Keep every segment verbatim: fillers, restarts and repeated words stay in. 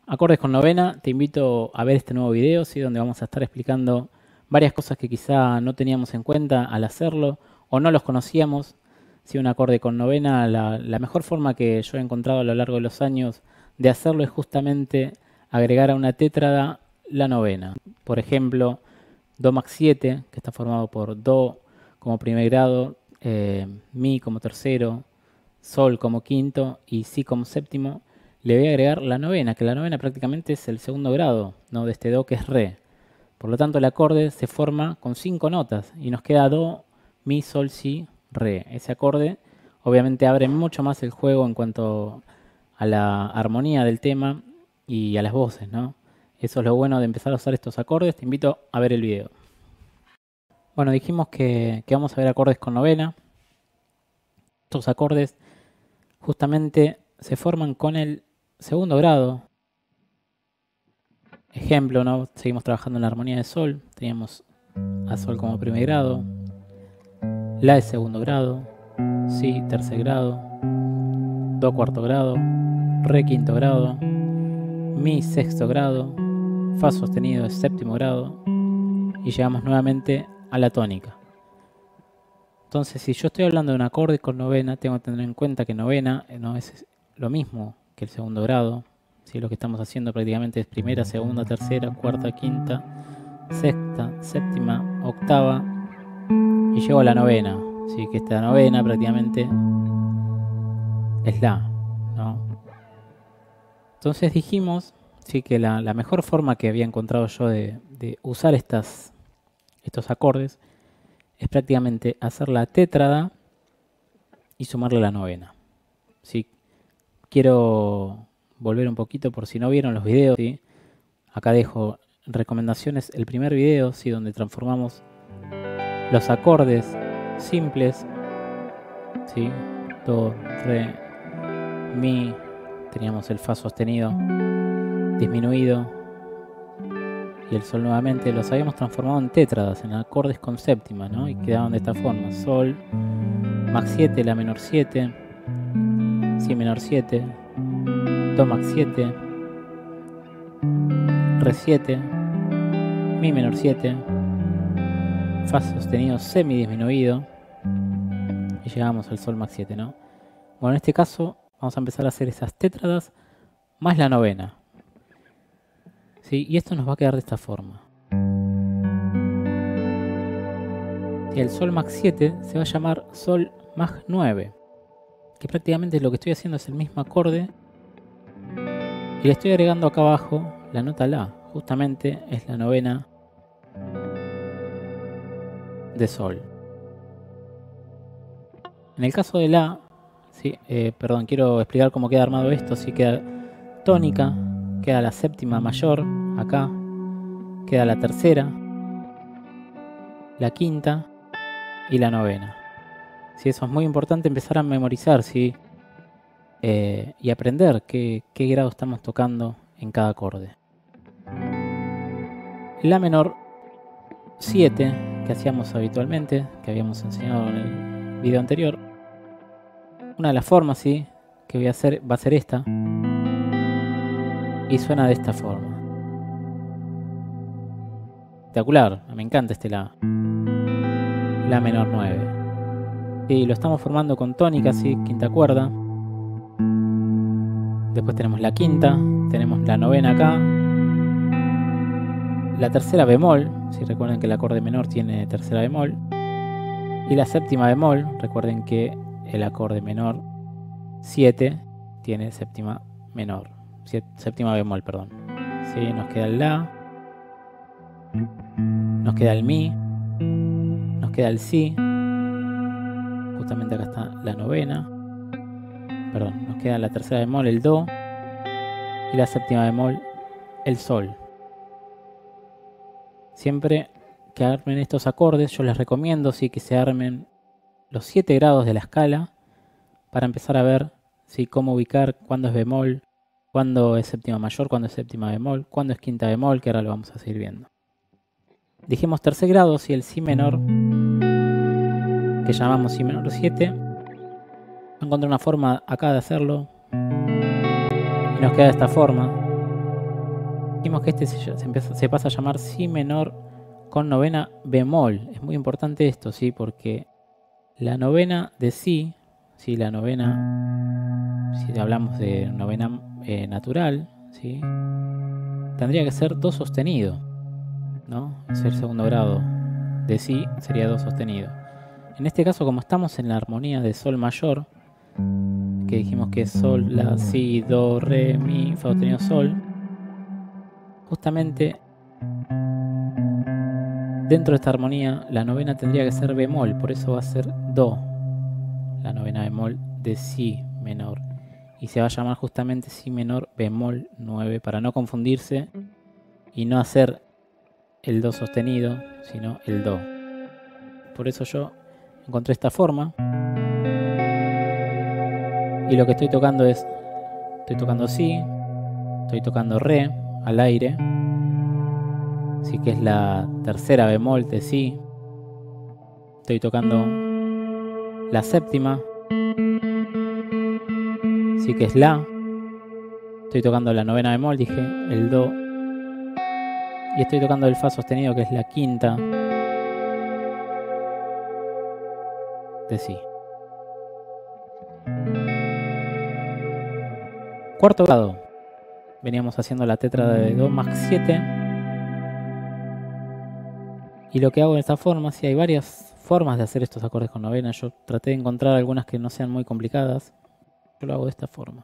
Acordes con novena, te invito a ver este nuevo video, ¿sí? Donde vamos a estar explicando varias cosas que quizá no teníamos en cuenta al hacerlo o no los conocíamos. ¿Sí? Un acorde con novena, la, la mejor forma que yo he encontrado a lo largo de los años de hacerlo es justamente agregar a una tétrada la novena. Por ejemplo, Do max siete, que está formado por Do como primer grado, eh, Mi como tercero, Sol como quinto y Si como séptimo. Le voy a agregar la novena, que la novena prácticamente es el segundo grado, ¿no? De este Do, que es Re. Por lo tanto, el acorde se forma con cinco notas y nos queda Do, Mi, Sol, Si, Re. Ese acorde obviamente abre mucho más el juego en cuanto a la armonía del tema y a las voces, ¿no? Eso es lo bueno de empezar a usar estos acordes. Te invito a ver el video. Bueno, dijimos que, que vamos a ver acordes con novena. Estos acordes justamente se forman con el segundo grado. Ejemplo, ¿no? Seguimos trabajando en la armonía de Sol. Teníamos a Sol como primer grado, La de segundo grado, Si tercer grado, Do cuarto grado, Re quinto grado, Mi sexto grado, Fa sostenido de séptimo grado y llegamos nuevamente a la tónica. Entonces, si yo estoy hablando de un acorde con novena, tengo que tener en cuenta que novena no es lo mismo que el segundo grado. ¿Sí? Lo que estamos haciendo prácticamente es primera, segunda, tercera, cuarta, quinta, sexta, séptima, octava y llego a la novena. ¿Sí? Que esta novena prácticamente es La, ¿no? Entonces dijimos, ¿sí? Que la, la mejor forma que había encontrado yo de, de usar estas, estos acordes es prácticamente hacer la tétrada y sumarle la novena. ¿Sí? Quiero volver un poquito por si no vieron los videos, ¿sí? Acá dejo recomendaciones, el primer video, ¿sí? Donde transformamos los acordes simples, ¿sí? Do, Re, Mi, teníamos el Fa sostenido disminuido y el Sol nuevamente, los habíamos transformado en tétradas, en acordes con séptima, ¿no? Y quedaban de esta forma: Sol, max siete, La menor siete, Si menor siete, Do max siete, Re siete, Mi menor siete, Fa sostenido semidisminuido y llegamos al Sol max siete, ¿no? Bueno, en este caso vamos a empezar a hacer esas tétradas más la novena, ¿sí? Y esto nos va a quedar de esta forma. Y el Sol max siete se va a llamar Sol max nueve, que prácticamente lo que estoy haciendo es el mismo acorde y le estoy agregando acá abajo la nota La. Justamente es la novena de Sol. En el caso de La, ¿sí? eh, perdón, quiero explicar cómo queda armado esto. ¿Sí? Queda tónica, queda la séptima mayor acá, queda la tercera, la quinta y la novena. ¿Sí? Eso es muy importante empezar a memorizar, ¿sí? eh, y aprender qué, qué grado estamos tocando en cada acorde. La menor siete, que hacíamos habitualmente, que habíamos enseñado en el video anterior. Una de las formas, ¿sí? que voy a hacer va a ser esta. Y suena de esta forma. Espectacular, me encanta este La. La menor nueve. Y lo estamos formando con tónica, ¿sí? Quinta cuerda. Después tenemos la quinta, tenemos la novena acá. La tercera bemol, si recuerden que el acorde menor tiene tercera bemol. Y la séptima bemol, recuerden que el acorde menor siete tiene séptima menor. Séptima bemol, perdón. ¿Sí? Nos queda el La. Nos queda el Mi. Nos queda el Si. Justamente acá está la novena. Perdón, nos queda la tercera bemol, el Do. Y la séptima bemol, el Sol. Siempre que armen estos acordes, yo les recomiendo, ¿sí? que se armen los siete grados de la escala para empezar a ver, ¿sí? cómo ubicar cuándo es bemol, cuándo es séptima mayor, cuándo es séptima bemol, cuándo es quinta bemol, que ahora lo vamos a seguir viendo. Dijimos tercer grado, ¿sí? el Si menor, que llamamos Si menor siete. Encontré una forma acá de hacerlo y nos queda de esta forma. Dijimos que este se, se, empieza, se pasa a llamar si menor con novena bemol. Es muy importante esto, ¿sí? Porque la novena de si, ¿sí? La novena, si hablamos de novena eh, natural, ¿sí? Tendría que ser do sostenido, ¿no? Es el segundo grado de si, sería do sostenido. En este caso, como estamos en la armonía de sol mayor, que dijimos que es sol, la, si, do, re, mi, fa sostenido, sol, justamente dentro de esta armonía la novena tendría que ser bemol, por eso va a ser do, la novena bemol de si menor, y se va a llamar justamente si menor bemol nueve, para no confundirse y no hacer el do sostenido, sino el do. Por eso yo encontré esta forma, y lo que estoy tocando es, estoy tocando si, estoy tocando re al aire, sí, que es la tercera bemol de si, estoy tocando la séptima, sí, que es la, estoy tocando la novena bemol, dije el do, y estoy tocando el fa sostenido, que es la quinta de si. Cuarto grado, veníamos haciendo la tétrada de do más siete, y lo que hago de esta forma, sí, hay varias formas de hacer estos acordes con novena, yo traté de encontrar algunas que no sean muy complicadas, yo lo hago de esta forma.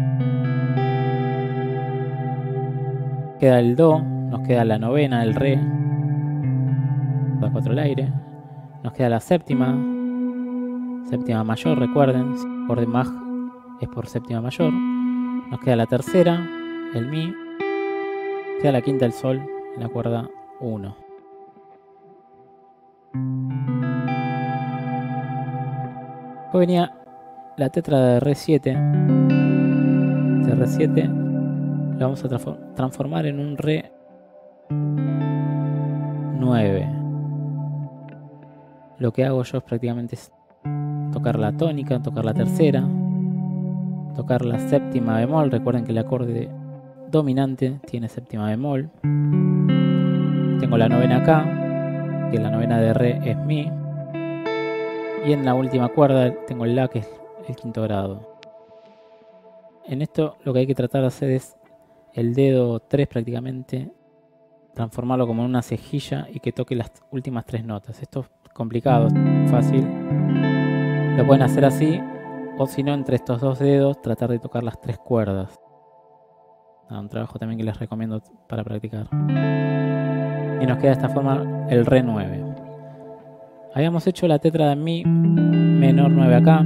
Queda el do, nos queda la novena, el re, la cuatro al aire, nos queda la séptima, séptima mayor, recuerden, acorde mag es por séptima mayor, nos queda la tercera, el mi, queda la quinta, el sol, en la cuerda uno. Después venía la tétrada de re siete, de re siete lo vamos a transformar en un re nueve. Lo que hago yo es prácticamente es tocar la tónica, tocar la tercera, tocar la séptima bemol. Recuerden que el acorde dominante tiene séptima bemol. Tengo la novena acá, que la novena de re es mi, y en la última cuerda tengo el la, que es el quinto grado. En esto lo que hay que tratar de hacer es el dedo tres prácticamente, transformarlo como en una cejilla y que toque las últimas tres notas. Esto es complicado, fácil. Lo pueden hacer así, o si no, entre estos dos dedos tratar de tocar las tres cuerdas. Ah, un trabajo también que les recomiendo para practicar. Y nos queda de esta forma el re nueve. Habíamos hecho la tétrada en mi menor nueve acá,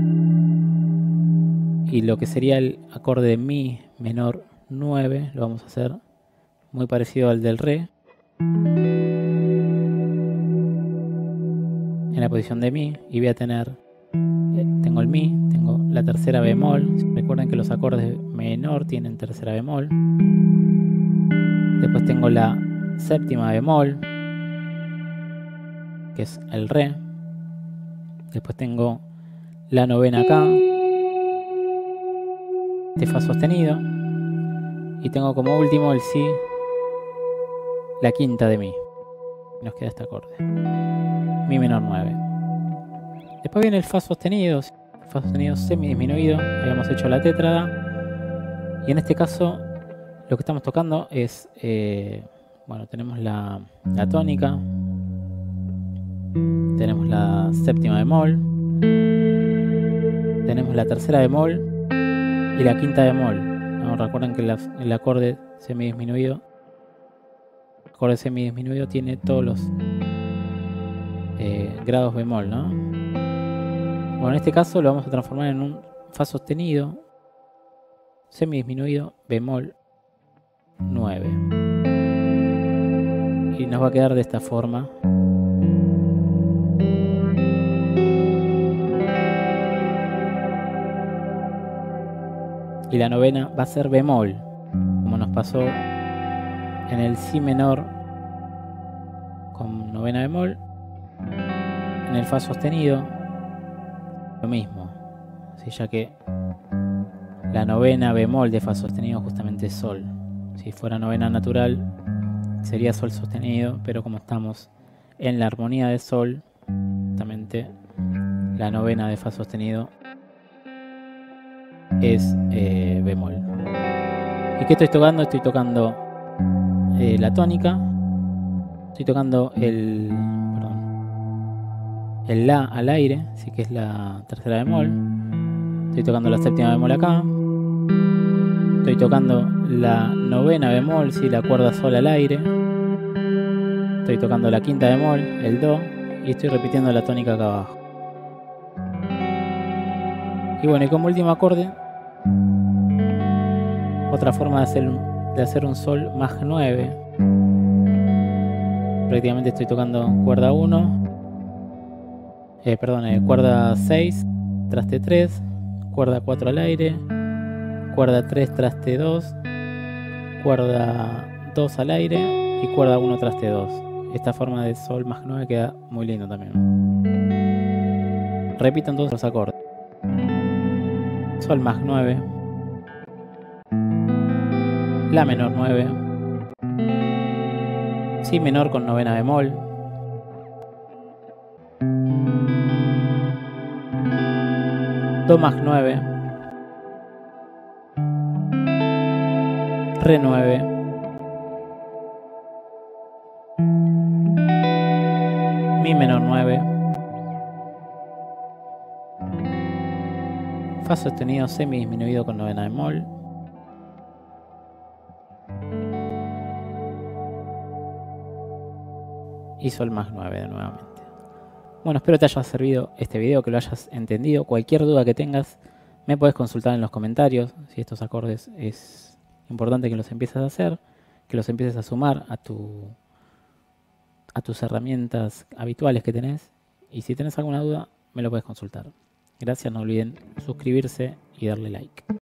y lo que sería el acorde de mi menor nueve lo vamos a hacer muy parecido al del re, en la posición de mi, y voy a tener, tengo el mi, tengo la tercera bemol. Recuerden que los acordes menor tienen tercera bemol. Después tengo la séptima bemol, que es el re. Después tengo la novena acá, este fa sostenido, y tengo como último el si, la quinta de mi. Nos queda este acorde, mi menor nueve. Después viene el fa sostenido, fa sostenido semidisminuido. Habíamos hecho la tétrada, y en este caso lo que estamos tocando es, eh, bueno, tenemos la, la tónica, tenemos la séptima bemol, tenemos la tercera bemol y la quinta bemol, ¿no? Recuerden que la, el acorde semidisminuido, acorde semidisminuido tiene todos los eh, grados bemol, ¿no? Bueno, en este caso lo vamos a transformar en un fa sostenido semidisminuido bemol nueve, y nos va a quedar de esta forma. Y la novena va a ser bemol, como nos pasó en el si menor con novena bemol. En el fa sostenido lo mismo, ¿sí? Ya que la novena bemol de fa sostenido justamente es sol, Si fuera novena natural sería sol sostenido, pero como estamos en la armonía de sol, justamente la novena de fa sostenido es eh, bemol. ¿Y qué estoy tocando? Estoy tocando eh, la tónica, estoy tocando el, perdón, el la al aire, así que es la tercera bemol, estoy tocando la séptima bemol acá, estoy tocando la novena bemol, sí, la cuerda sol al aire, estoy tocando la quinta bemol, el do, y estoy repitiendo la tónica acá abajo. Y bueno, y como último acorde, otra forma de hacer, de hacer un sol más nueve. Prácticamente estoy tocando cuerda uno, eh, perdón, eh, cuerda seis, traste tres, cuerda cuatro al aire, cuerda tres, traste dos, cuerda dos al aire y cuerda uno, traste dos. Esta forma de sol más nueve queda muy lindo también. Repito entonces los acordes. Sol más nueve, la menor nueve, si menor con novena bemol, do más nueve, re nueve, mi menor nueve, fa sostenido semi disminuido con novena bemol, y sol más nueve de nuevamente. Bueno, espero te haya servido este video, que lo hayas entendido. Cualquier duda que tengas me puedes consultar en los comentarios. Si estos acordes es importante que los empieces a hacer, que los empieces a sumar a, tu, a tus herramientas habituales que tenés. Y si tenés alguna duda, me lo puedes consultar. Gracias, no olviden suscribirse y darle like.